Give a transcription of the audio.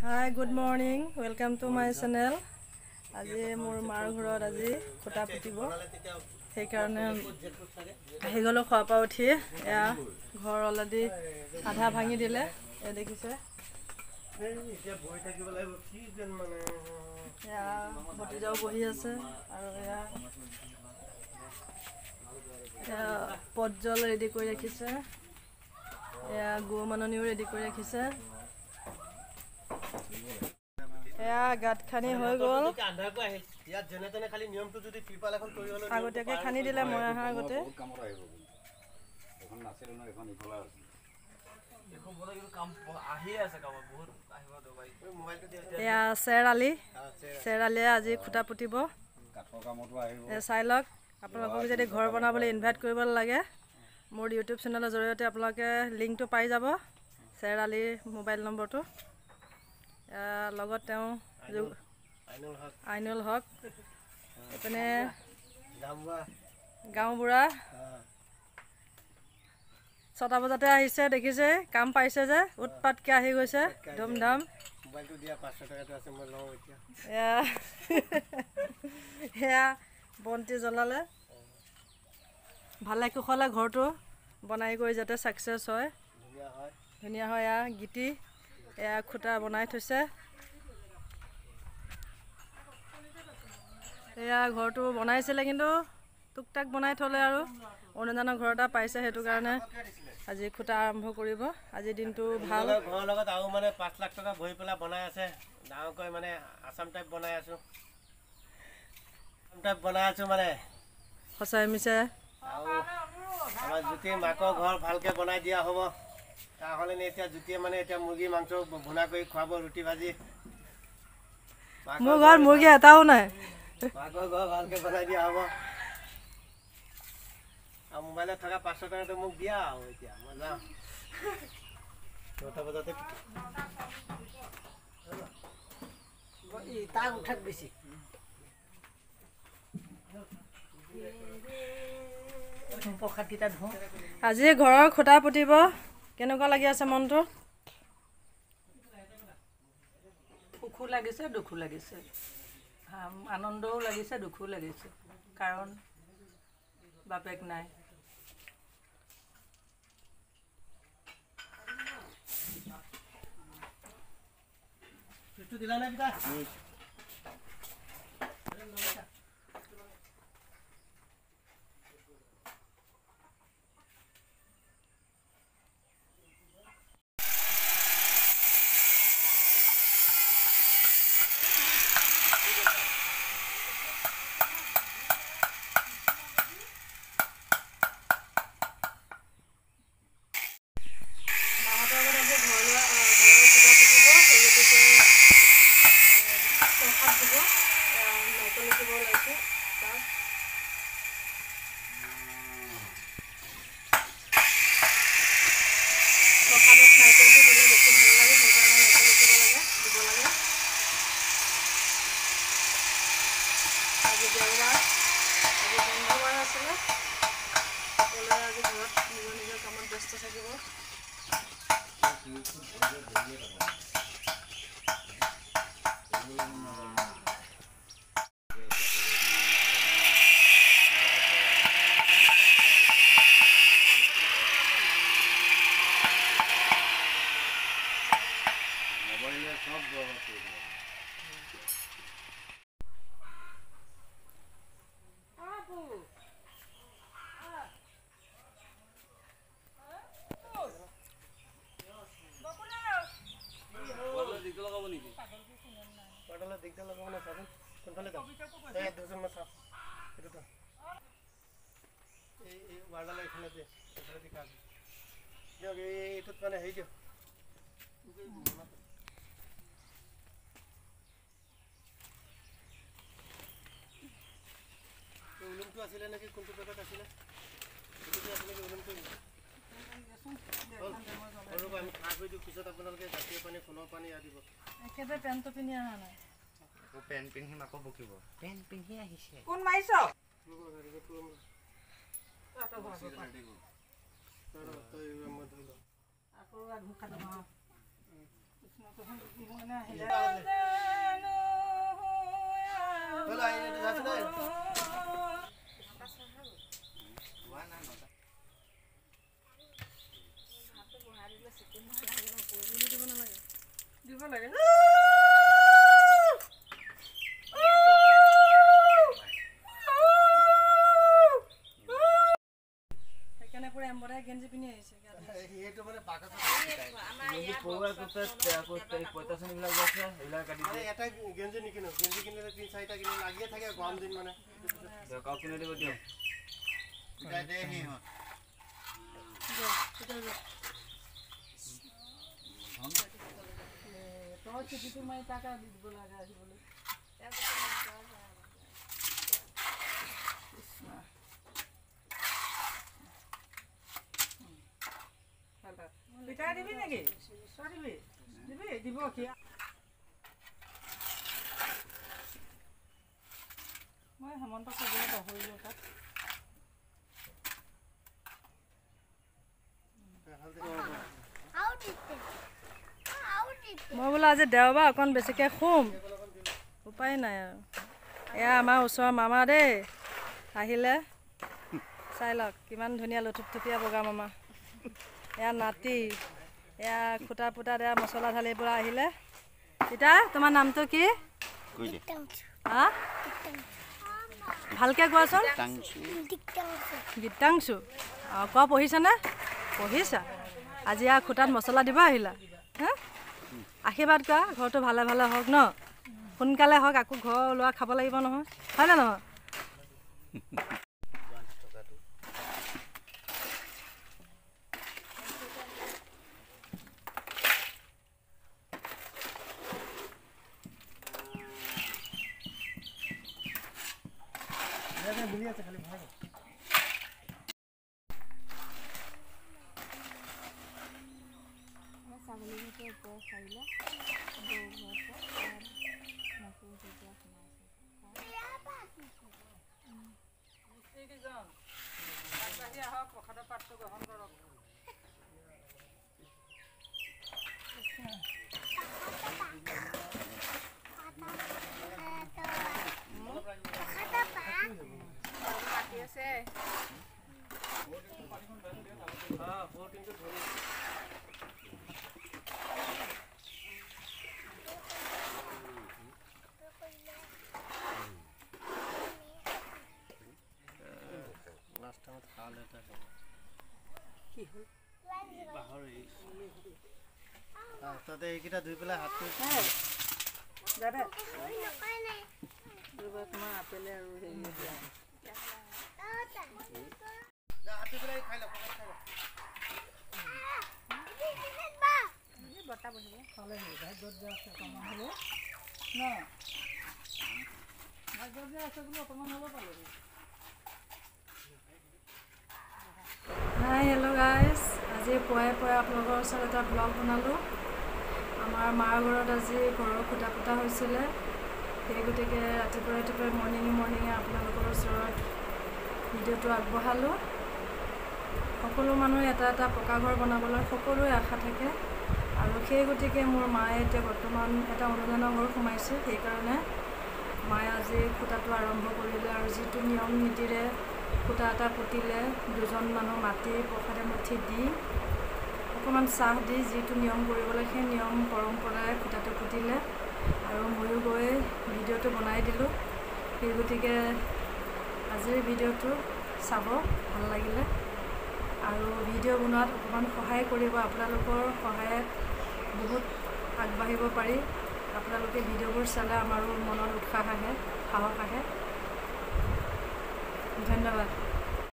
Hi, good morning. Welcome to my channel. আজি মোৰ মাৰ ঘৰত আজি খুটা পুতিব সেইকাৰণে আহি গলো খোৱা পা উঠি এয়া ঘৰ অলৰেডি আধা ভাঙি দিলে এ দেখিছে এতিয়া বহি থাকিব লাগিব কি যেন মানে এয়া ভতিজাও বহি আছে আৰু এয়া পটজল ৰেডি কৰি ৰাখিছে এয়া গো মাননিও ৰেডি কৰি ৰাখিছে এয়া গাত খানি হৈ গ'ল আগতীয়াকৈ খানি দিলে মই অহাৰ আগতে এয়া চেৰালিয়ে আজি খুটা পুতিব চাই লওক আপোনালোকক যদি ঘৰ বনাবলৈ ইনভাইট কৰিব লাগে মোৰ ইউটিউব চেনেলৰ জৰিয়তে আপোনালোকে লিংকটো পাই যাব চেৰালিৰ মোবাইল নম্বৰটো লগত তেওঁ আইনুল হক এপিনে গাঁওবুঢ়া 6টা বজাতে আহিছে দেখিছে কাম পাইছে যে উৎপাতকে আহি গৈছে ধুমধাম মোবাইলটো দিয়া 500 টাকাটো আছে মই লওঁ এতিয়া এয়া বন্তি জ্বলালে ভালে কুশলে ঘৰটো বনাই কৰি যাতে সাকসেস হয় ধুনীয়া হয় এয়া গীতি এয়া খুটা বনাই থৈছে এয়া ঘৰটো বনাইছিলে কিন্তু টুকটাক বনাই থলে আৰু অনুদানৰ ঘৰ এটা পাইছে সেইটো কাৰণে আজি খুটা আৰম্ভ কৰিব আজি দিনটো ভাল ঘৰৰ লগত আৰু মানে 5 লাখ টকা ভৰি পেলা বনাই আছে ডাঙৰকৈ মানে আসাম টাইপ বনাই আছো মানে সঁচাই মিছে আমাৰ জুতি মাকৰ ঘৰ ভালকে বনাই দিয়া হ'ব তাহলে এতিয়া জুতিয়ে মানে এতিয়া মুৰ্গী মাংস ভুনা কৰি খুৱাব ৰুটি ভাজি মোৰ ঘৰ মুৰ্গী এটাও নাই মাকৰ ঘৰ ভালকে বনাই দিয়া হ'ব আৰু মোবাইলত থকা 500 টাকাটো মোক দিয়া আৰু এতিয়া মই যাম 9টা বজাতে তা উঠাক বেছি আজি ঘৰৰ খুটা পুতিব কেনেকুৱা লাগি আছে মনটো সুখো লাগিছে দুখো লাগিছে আনন্দও লাগিছে দুখো লাগিছে কাৰণ বাপেক নাই তুই দিলা না কিটা আছিলে নাকি কোনটো পেটত আছিলে এটো আপুনি উলমটো আৰু আমি খা কৰি দিও পিছত আপোনালোকে জাতীয় পানী ফুলৰ পানী আদিব একেবাৰে পেনটো পিনি আহা নাই ও পেন পিনহি মাকো বকিব পেন পিনহি আহিছে কোন মাইছ আটা ভাগ আকৌ ঘুকা দিব লাগে সেইকাৰণে পুৰা এম্বদাৰী গেঞ্জি পিন্ধি আহিছে এইটো মানে বাকচত গেঞ্জি পৌৱা কুৰ্তা 85 বিলাক আছে এইবিলাক কাটি দিয়ে এটা গেঞ্জি নিকিনো গেঞ্জি কিনিলে 3-4টা কিনি লাগিয়ে থাকে গৰম দিন মানে কাপ কিনে দিব দিও এটা দে হি হ তো চিঠিটো মই টাকা দিব লাগা আহিবলৈ পিঠা দিবি নেকি দিবি দিবি দিব কি মই হেমন্ত ক'বলৈ পাহৰিলোঁ তাত মই বোলো আজি দেওবাৰ অকণ বেছিকৈ শুম উপায় নাই আৰু এয়া আমাৰ ওচৰৰ মামা দেই আহিলে চাই লওক কিমান ধুনীয়া লুথুপথুপীয়া বগা মামা এয়া নাতি এয়া খুটা পুটাত এয়া মছলা ঢালিৰ পৰা আহিলে এতিয়া তোমাৰ নামটো কি হা ভালকৈ কোৱাচোন গীতাংশু অঁ কোৱা পঢ়িছানে পঢ়িছা আজি আৰু খুটাত মছলা দিব আহিলা হা আশীৰ্বাদ কৰা ঘৰটো ভালে ভালে হওক ন সোনকালে হওক আকৌ ঘৰ ওলোৱা খাব লাগিব নহয় হয়নে নহয় মিলি আছে খালি ভাই ছাগলীকে ওপৰ খাইলা প্ৰসাদৰ পাতটো গ্ৰহণ কৰক তাতে এইকেইটা ধুই পেলাই হাতটো দাদা তোমাৰ আপেলে আৰু হেৰি বতা বহিব খালে ভাগ্যত যে আছে অকণমান হ'ব ন ভাগ্যত যে আছে বোলো অকণমান হ'ব পালে হাই হেল্ল' গাইজ আজি পুৱাই আপোনালোকৰ ওচৰত এটা ব্লগ বনালোঁ আমাৰ মাৰ ঘৰত আজি ঘৰৰ খুটা পুটা হৈছিলে সেই গতিকে ৰাতিপুৱাই মৰ্ণিঙে আপোনালোকৰ ওচৰত ভিডিঅ'টো আগবঢ়ালোঁ সকলো মানুহে এটা এটা পকা ঘৰ বনাবলৈ সকলোৰে আশা থাকে আৰু সেই গতিকে মোৰ মায়ে এতিয়া বৰ্তমান এটা অনুদানৰ ঘৰ সোমাইছে সেইকাৰণে মায়ে আজি খুটাটো আৰম্ভ কৰিলে আৰু যিটো নিয়ম নীতিৰে খুটা এটা পুতিলে দুজন মানুহ মাটি প্ৰসাদে মুঠি দি অকণমান চাহ দি যিটো নিয়ম কৰিব লাগে সেই নিয়ম পৰম্পৰাৰে খুটাটো পুতিলে আৰু ময়ো গৈ ভিডিঅ'টো বনাই দিলোঁ সেই গতিকে আজিৰ ভিডিঅ'টো চাব ভাল লাগিলে আৰু ভিডিঅ' বনোৱাত অকণমান সহায় কৰিব আপোনালোকৰ সহায়ত বহুত আগবাঢ়িব পাৰি আপোনালোকে ভিডিঅ'বোৰ চালে আমাৰো মনত উৎসাহ আহে সাহস আহে ধন্যবাদ